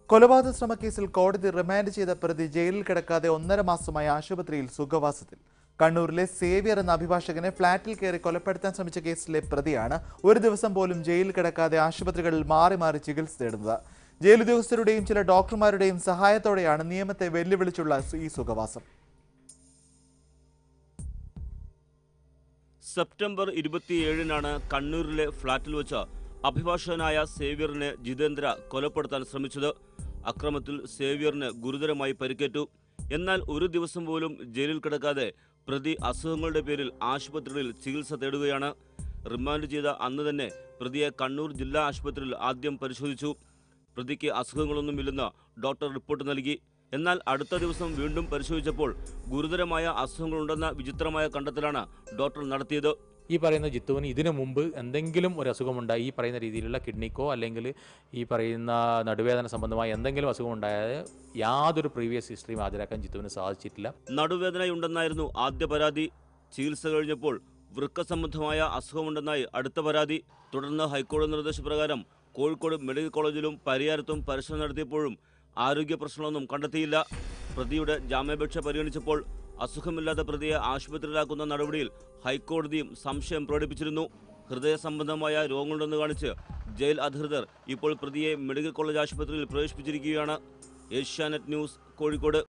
കൊലപാതക ശ്രമക്കേസിൽ കോടതി റിമാൻഡ് ചെയ്ത പ്രതി ജയിലിൽ കിടക്കാതെ 1.5 മാസമായി ആശുപത്രിയിൽ സുഖവാസത്തിൽ. കണ്ണൂരിലെ സേവ്യർ എന്ന അഭിഭാഷകനെ ഫ്ളാറ്റിൽ കയറി കൊലപ്പെടുത്താൻ ശ്രമിച്ച കേസിലെ പ്രതിയാണ് ഒരു ദിവസം പോലും ജയിലിൽ കിടക്കാതെ ആശുപത്രികളിൽ മാറി മാറി ചികിത്സ തേടുന്നത്. ജയിൽ ഉദ്യോഗസ്ഥരുടെയും ചില ഡോക്ടർമാരുടെയും സഹായത്തോടെയാണ് നിയമത്തെ വെല്ലുവിളിച്ചുള്ള ഈ സുഖവാസം. സെപ്റ്റംബർ 27-നാണ് കണ്ണൂരിലെ ഫ്ളാറ്റിൽ വെച്ച് അഭിഭാഷകനായ സേവ്യറിനെ ജിതേന്ദ്ര കൊലപ്പെടുത്താൻ ശ്രമിച്ചത്. അക്രമത്തിൽ സേവ്യറിന് ഗുരുതരമായി പരിക്കേറ്റു. എന്നാൽ ഒരു ദിവസം പോലും ജയിലിൽ കിടക്കാതെ പ്രതി അസുഖങ്ങളുടെ പേരിൽ ആശുപത്രികളിൽ ചികിത്സ തേടുകയാണ്. റിമാൻഡ് ചെയ്ത അന്ന് തന്നെ പ്രതിയെ കണ്ണൂർ ജില്ലാ ആശുപത്രിയിൽ ആദ്യം പരിശോധിച്ചു. പ്രതിക്ക് അസുഖങ്ങളൊന്നുമില്ലെന്ന് ഡോക്ടർ റിപ്പോർട്ട് നൽകി. എന്നാൽ അടുത്ത ദിവസം വീണ്ടും പരിശോധിച്ചപ്പോൾ ഗുരുതരമായ അസുഖങ്ങളുണ്ടെന്ന വിചിത്രമായ കണ്ടെത്തലാണ് ഡോക്ടർ നടത്തിയത്. ഈ പറയുന്ന ജിത്തുവിന് ഇതിനു മുമ്പ് എന്തെങ്കിലും ഒരു അസുഖമുണ്ടായി, ഈ പറയുന്ന രീതിയിലുള്ള കിഡ്നിക്കോ അല്ലെങ്കിൽ ഈ പറയുന്ന നടുവേദന സംബന്ധമായ എന്തെങ്കിലും അസുഖമുണ്ടായാൽ യാതൊരു പ്രീവിയസ് ഹിസ്റ്ററിയും ഹാജരാക്കാൻ ജിത്തുവിന് സാധിച്ചിട്ടില്ല. നടുവേദനയുണ്ടെന്നായിരുന്നു ആദ്യ പരാതി. ചികിത്സ കഴിഞ്ഞപ്പോൾ വൃക്ക സംബന്ധമായ അസുഖമുണ്ടെന്നായി അടുത്ത പരാതി. തുടർന്ന് ഹൈക്കോടതി നിർദ്ദേശപ്രകാരം കോഴിക്കോട് മെഡിക്കൽ കോളേജിലും പരിയാരത്തും പരിശോധന നടത്തിയപ്പോഴും ആരോഗ്യ പ്രശ്നമൊന്നും കണ്ടെത്തിയില്ല. പ്രതിയുടെ ജാമ്യാപേക്ഷ പരിഗണിച്ചപ്പോൾ അസുഖമില്ലാത്ത പ്രതിയെ ആശുപത്രിയിലാക്കുന്ന നടപടിയിൽ ഹൈക്കോടതിയും സംശയം പ്രകടിപ്പിച്ചിരുന്നു. ഹൃദയ സംബന്ധമായ രോഗങ്ങളുണ്ടെന്ന് കാണിച്ച് ജയിൽ അധികൃതർ ഇപ്പോൾ പ്രതിയെ മെഡിക്കൽ കോളേജ് ആശുപത്രിയിൽ പ്രവേശിപ്പിച്ചിരിക്കുകയാണ്. ഏഷ്യാനെറ്റ് ന്യൂസ്, കോഴിക്കോട്.